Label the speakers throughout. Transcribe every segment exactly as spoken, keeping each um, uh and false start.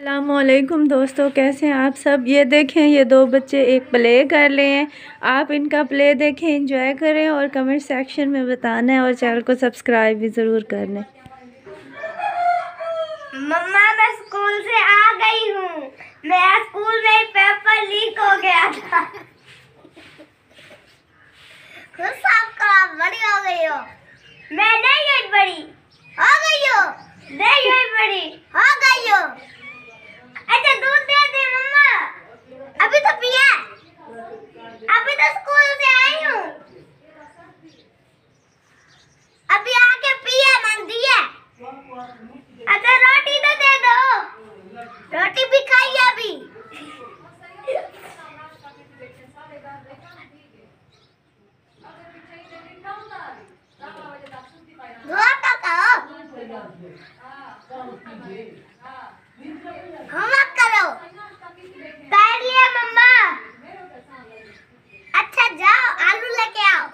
Speaker 1: अस्सलामुअलैकुम दोस्तों, कैसे हैं आप सब। ये देखें, ये दो बच्चे एक प्ले कर रहे हैं। आप इनका प्ले देखें, एंजॉय करें और कमेंट सेक्शन में बताना है और चैनल को सब्सक्राइब भी ज़रूर कर लें।
Speaker 2: मम्मा, मैं स्कूल से आ गई हूँ। मेरा स्कूल में पेपर लीक हो गया था। खुद साफ करो, बड़ी हो गई हो। मैं नहीं गई बड़ी, हो गई हो। नहीं गई बड़ी, हो गई हो। अच्छा दूध दे दे मम्मा, अभी तो पिया, अभी तो स्कूल से आई हूँ, अभी आके पिया मन दिया। अच्छा रोटी तो दे दो, रोटी भी खाई अभी। दुआ तो करो, होमवर्क करो। कर लिया मम्मा। अच्छा जाओ, आलू लेके आओ।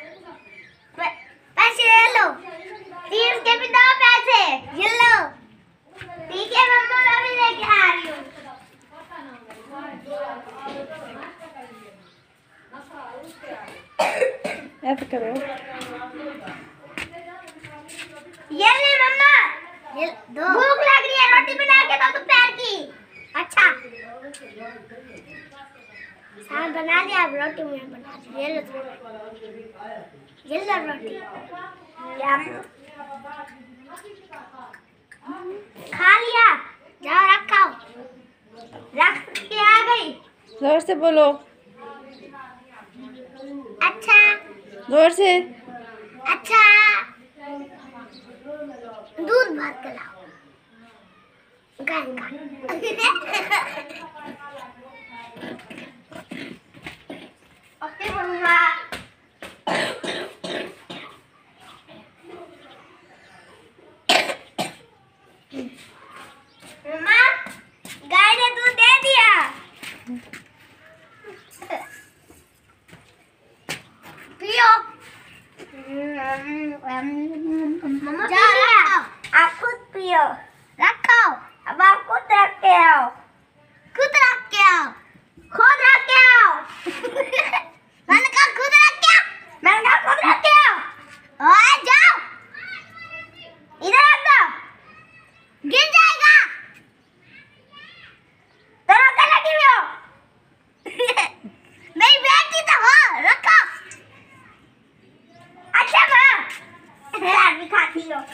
Speaker 2: पैसे ले लो, तीस के भी दो पैसे, ये लो। ठीक है मम्मा, मैं भी लेके आ रही हूँ।
Speaker 1: ऐसे करो।
Speaker 2: ये ले मम्मा, ये दो। भूख लग रही है, रोटी बना के दो दोपहर की। अच्छा साग बना लिया, अब रोटी मैं बना दी। ये लो, ये लो रोटी। खा लिया, जाओ रखाओ, रख के आ गई।
Speaker 1: जोर से बोलो।
Speaker 2: अच्छा
Speaker 1: जोर से।
Speaker 2: अच्छा दूध भर के लाओ, गाय का। ओके मम्मा। मम्मा, गाय ने दूध दे दिया। पियो। मम्मा जाओ, आप खुद पियो। रखो, अब आप खुद रख के आओ, खुद रख के आओ, खुद रख के आओ। मैंने कहा खुद रख के आओ, मैंने कहा खुद रख के आओ। ओए जाओ, इधर रख दो, गिर जाएगा। तो रोके लगी हुई हो। मेरी बेटी तो हो, रखो। अच्छा माँ, यार भी खाती हो।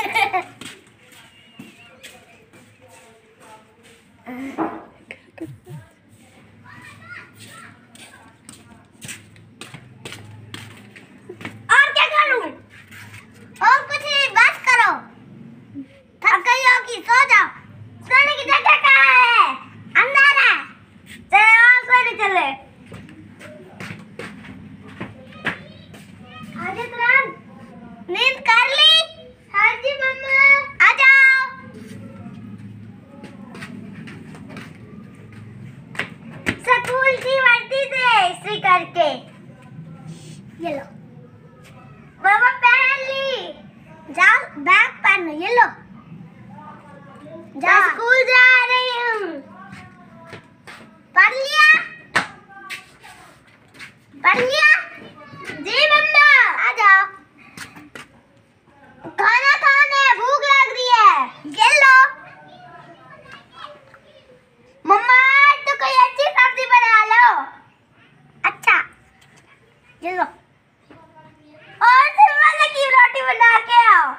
Speaker 2: और क्या करूं? और कुछ नहीं, बस करो। थक गई होगी, सो जाओ। सोने की जगह कहाँ है? अंदर है। चले और सोने चले। आजा तुरंत, नींद कर ली? हाँ जी मम्मा। आ जाओ। स्कूल की वर्दी से इस्त्री करके, ये लो। मम्मा पहन ली, जाओ बैग पहनो, ये लो। जा स्कूल जा रही हूँ। पढ़ लिया? पढ़ लिया? जी मम्मा। आ जाओ, खाना खाने, भूख लग रही है। ये लो। मम्मा तो कोई अच्छी सब्जी बना लो। अच्छा ये लो, और सिर्फ की रोटी बना के आओ।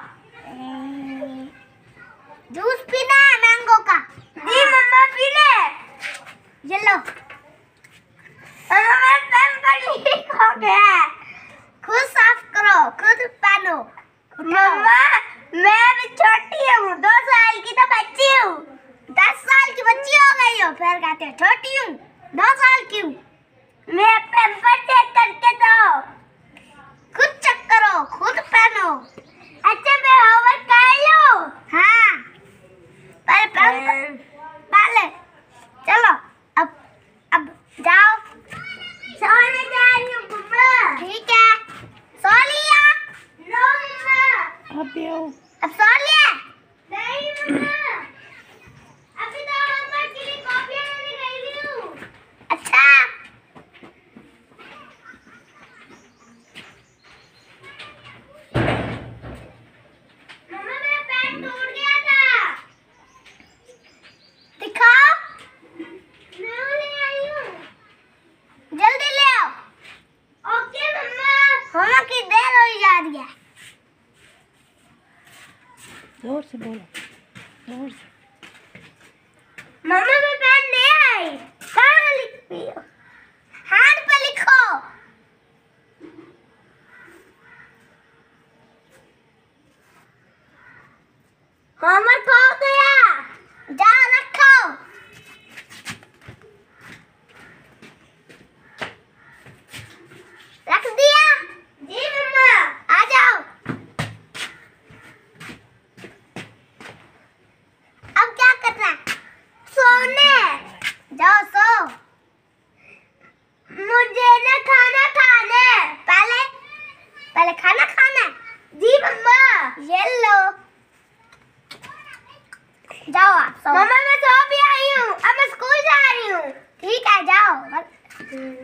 Speaker 2: जूस पीना है मैंगो का? जी मम्मा पी ले। ये लो। मेरा पेपर लीक हो गया है, खुद साफ करो, खुद पहनो। मम्मा मैं अभी छोटी हूँ, दो साल की तो बच्ची हूँ। दस साल की बच्ची हो गई हो, फिर कहते हो छोटी हूँ, दो साल की हूँ। मैं पेपर चेक करके दो, खुद चेक करो, खुद पहनो। अच्छा मैं होमवर्क कर लूं? हाँ पहले पहले चलो, अब अब जाओ, सोने जा रही हूँ मम्मा। ठीक है, सो लिया? नो मम्मा।
Speaker 1: अब
Speaker 2: अब सो लिया? नहीं मम्मा, अभी तो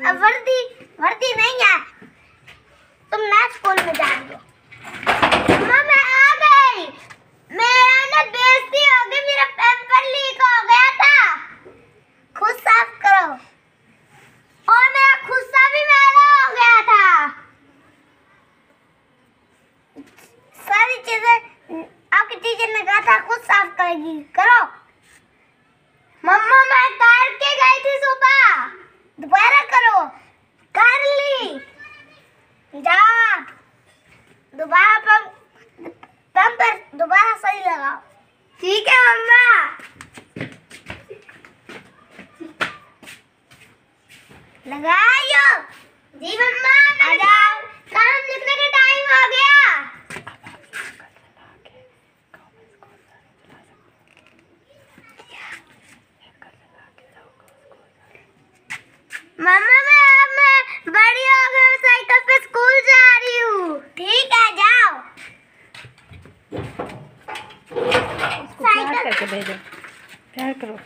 Speaker 2: अब वर्दी वर्दी नहीं है, तुम ना स्कूल में जा रही हो। मम्मा मैं आ गई, मेरा ना बेइज्जती हो गई, मेरा पेपर लीक हो गया था, खुद साफ करो। और मेरा खुस्सा भी मैला हो गया था। सारी चीजें आपकी टीचर ने कहा था खुद साफ करेगी, करो। मम्मा मैं करके गई थी सुबह, दोबारा करो। कर ली, जा दोबारा पंप पंप पर दोबारा सही लगाओ। ठीक है मम्मा। लगाइयो। जी मम्मा आ जाओ, काम लिखने का टाइम हो गया। मम्मा मैं अब मैं बड़ी हो गई, साइकिल पे स्कूल जा रही हूँ। ठीक है जाओ।
Speaker 1: प्यार करके भेजो, प्यार करो,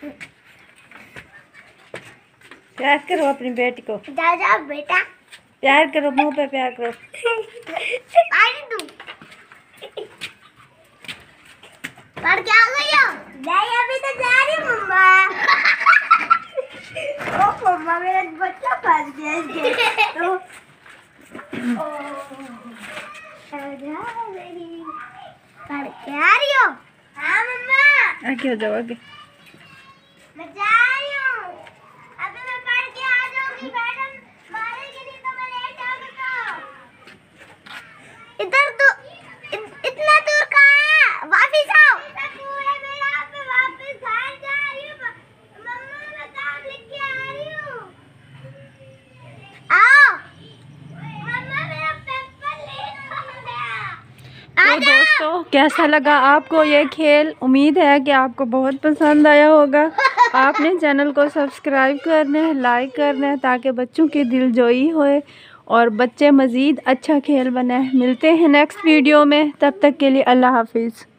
Speaker 1: प्यार करो अपनी बेटी को।
Speaker 2: जा जाओ बेटा,
Speaker 1: प्यार करो, मुंह पे प्यार करो।
Speaker 2: आई तू पढ़ के आ गई हो? नहीं अभी तो जा रही हूँ मम्मा। ओ मम्मा मेरा बच्चा फंस गया इसके तो। पढ़ के आ रही हो? हाँ मम्मा।
Speaker 1: आगे हो जाओ, आगे।
Speaker 2: मैं जा रही हूँ, अभी मैं पढ़ के आ जाऊंगी, मैडम मारेगी नहीं तो मैं लेट आऊंगा। इधर तो इत, इतना दूर कहाँ है? वापिस आओ। इतना दूर है मेरा, मैं वापिस घर जा रही हूँ। मम्मा मैं काम लिख के आ रही हूँ। आओ। मम्मा मेरा पेपर लीक हो गया।
Speaker 1: तो दोस्तों कैसा लगा आपको ये खेल? उम्मीद है कि आपको बहुत पसंद आया होगा। आपने चैनल को सब्सक्राइब करना है, लाइक करना है, ताकि बच्चों की दिलजोई होए और बच्चे मज़ीद अच्छा खेल बनाए। मिलते हैं नेक्स्ट वीडियो में, तब तक के लिए अल्लाह हाफिज़।